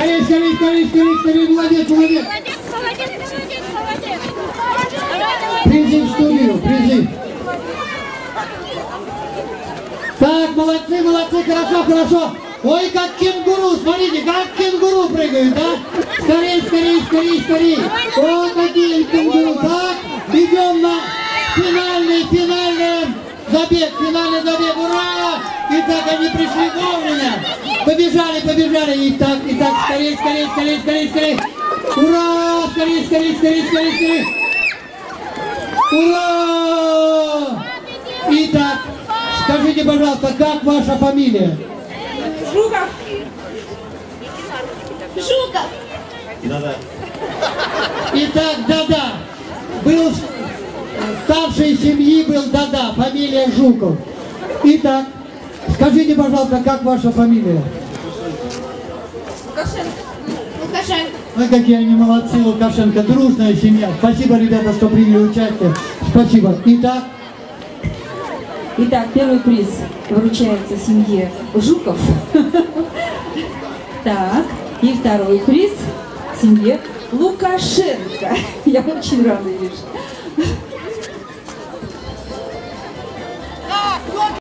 Скорее, скорее, скорее, скорее, скорее, молодец, молодец. Призыв в студию, призыв. Так, молодцы, молодцы, хорошо, хорошо. Ой, как кенгуру, смотрите, как кенгуру прыгают, да? Скорее, скорее, скорее, скорее. О, какие кенгуру. Так, идем на финальный забег, ура! Итак, они пришли вовремя. Побежали, побежали. Итак, скорее, скорее, скорее, скорее, скорее. Ура! Скорее, скорее, скорее, скорее, скорее. Ура! Итак, скажите, пожалуйста, как ваша фамилия? Жуков. Жуков. Да-да. Итак, да-да. Был старшей семьи, был да-да, фамилия Жуков. Итак, скажите, пожалуйста, как ваша фамилия? Лукашенко. Лукашенко. Ой, какие они молодцы, Лукашенко, дружная семья. Спасибо, ребята, что приняли участие. Спасибо. Итак, первый приз вручается семье Жуков. Так, и второй приз семье Лукашенко. Я очень рада, Ириш.